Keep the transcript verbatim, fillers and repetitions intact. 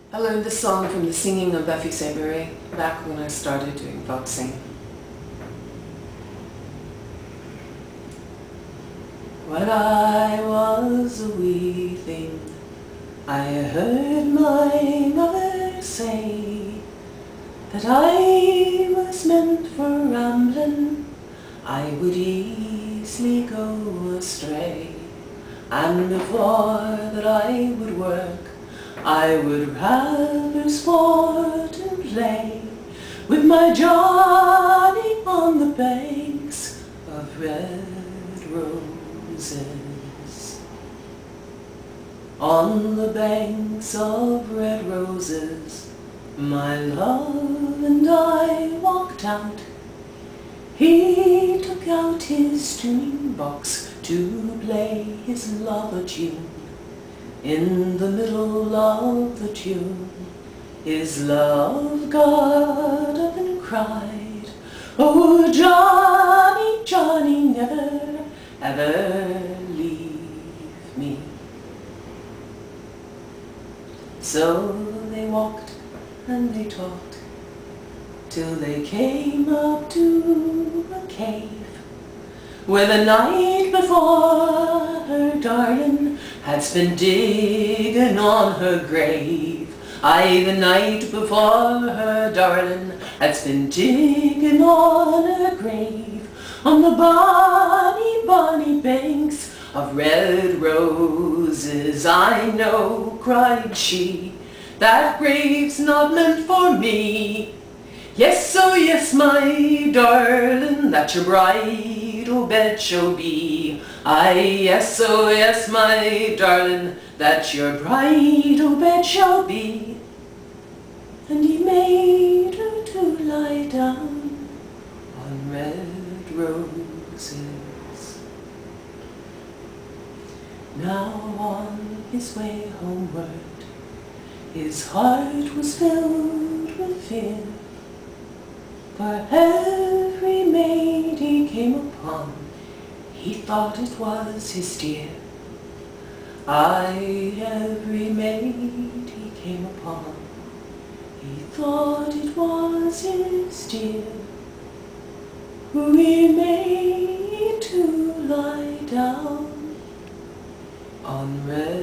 I learned this song from the singing of Buffy Sainte Marie back when I started doing folk singing. When I was a wee thing, I heard my mother say that I was meant for rambling, I would easily go astray, and before that I would work, I would rather sport and play with my Johnny on the banks of red roses. On the banks of red roses, my love and I walked out. He took out his tuning box to play his love a tune. In the middle of the tune, his love got up and cried, "Oh, Johnny, Johnny, never, ever leave me." So they walked and they talked till they came up to a cave where the night before her darling had spent digging on her grave. Aye, the night before her darling had spent digging on her grave, on the bonny, bonny banks of red roses. "I know," cried she, "that grave's not meant for me. Yes, oh yes, my darling, that your bridal bed shall be. Aye, yes, oh yes, my darling, that your bridal bed shall be." And he made her to lie down on red roses. Now on his way homeward, his heart was filled with fear, for every maid he came upon, he thought it was his dear. Aye, every maid he came upon, he thought it was his dear, who he made to lie down on red